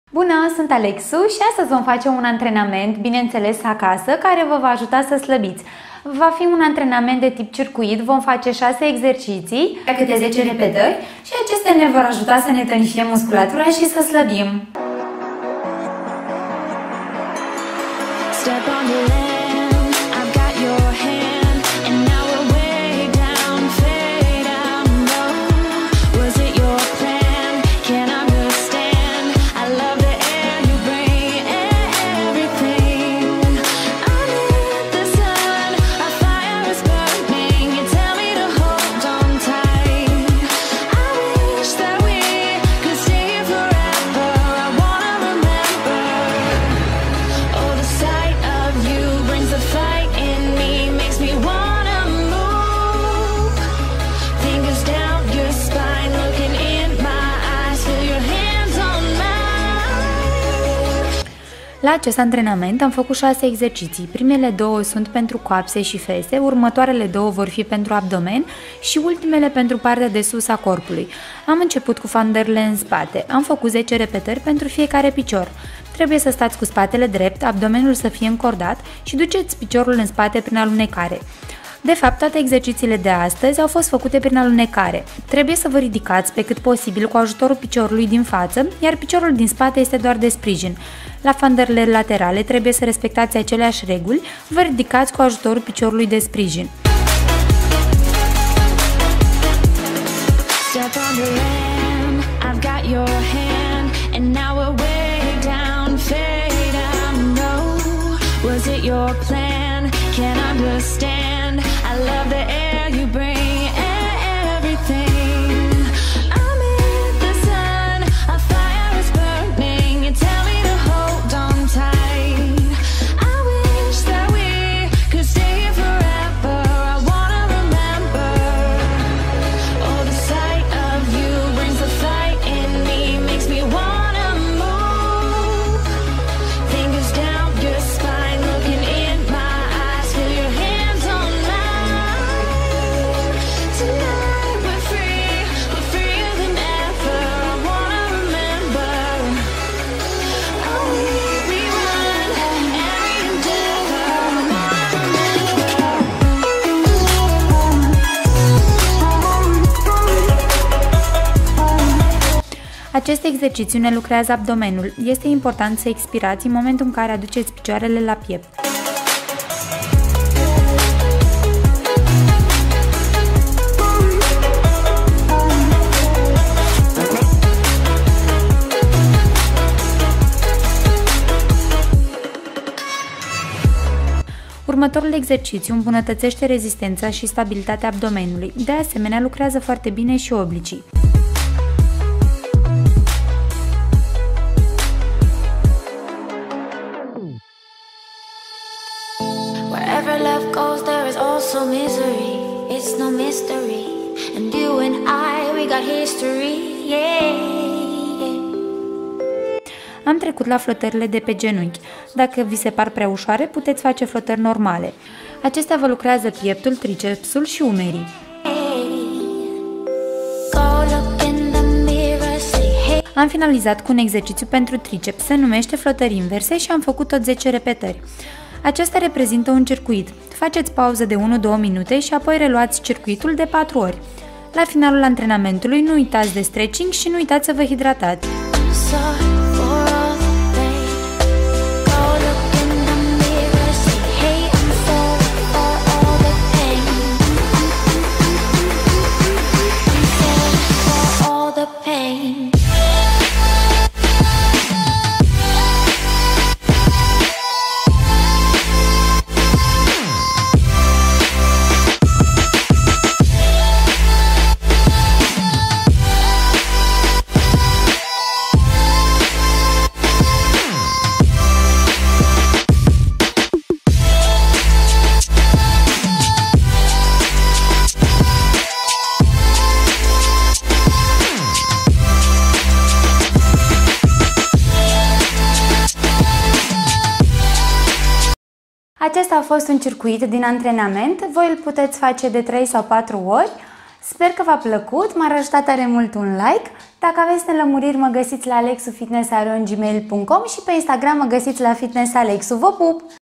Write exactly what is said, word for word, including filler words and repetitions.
Bună, sunt Alexu și astăzi vom face un antrenament, bineînțeles acasă, care vă va ajuta să slăbiți. Va fi un antrenament de tip circuit, vom face șase exerciții, pe câte zece repetări și acestea ne vor ajuta să ne tonifiem musculatura și să slăbim. Step on the land, I've got your hand, and now we're way down, fade out low. Was it your plan? Can't understand. I love the air you bring, everything. Under the sun, our fire is burning. You tell me to hold on tight. I wish that we could stay here forever. I wanna remember. Oh, the sight of you brings the fight in me, makes me wanna move. Fingers down your spine, looking in my eyes, feel your hands on mine. La acest antrenament am făcut șase exerciții. Primele două sunt pentru coapse și fese, următoarele două vor fi pentru abdomen și ultimele pentru partea de sus a corpului. Am început cu fanderele în spate. Am făcut zece repetări pentru fiecare picior. Trebuie să stați cu spatele drept, abdomenul să fie încordat și duceți piciorul în spate prin alunecare. De fapt, toate exercițiile de astăzi au fost făcute prin alunecare. Trebuie să vă ridicați pe cât posibil cu ajutorul piciorului din față, iar piciorul din spate este doar de sprijin. La fanderele laterale trebuie să respectați aceleași reguli, vă ridicați cu ajutorul piciorului de sprijin. Step on the land, I've got your hand, and now we're way down, fade out, no. Was it your plan? Can't understand. I love the air you bring, everything. I'm in the sun, our fire is burning. You tell me to hold on tight. I wish that we could stay here forever. I wanna remember. Oh, the sight of you brings the fight in me, makes me wanna move. Fingers down your spine, looking in my eyes, feel your hands on mine. Tonight we're free, we're freer than ever. I wanna remember. Oh, we rerun every endeavor. I wanna remember. Acest exercițiu ne lucrează abdomenul. Este important să expirați în momentul în care aduceți picioarele la piept. Următorul exercițiu îmbunătățește rezistența și stabilitatea abdomenului. De asemenea, lucrează foarte bine și oblicii. Wherever love goes, there is also misery. It's no mystery. And you and I, we got history. Yeah. Am trecut la flotările de pe genunchi. Dacă vi se par prea ușoare, puteți face flotări normale. Acestea vă lucrează pieptul, tricepsul și umerii. Am finalizat cu un exercițiu pentru triceps, se numește flotări inverse și am făcut tot zece repetări. Acesta reprezintă un circuit. Faceți pauză de unu-două minute și apoi reluați circuitul de patru ori. La finalul antrenamentului nu uitați de stretching și nu uitați să vă hidratați. Acesta a fost un circuit din antrenament, voi îl puteți face de trei sau patru ori. Sper că v-a plăcut, m-ar ajuta tare mult un like Dacă aveți nelămuriri, mă găsiți la alexufitness arond gmail punct com și pe Instagram mă găsiți la fitnessalexu. Vă pup!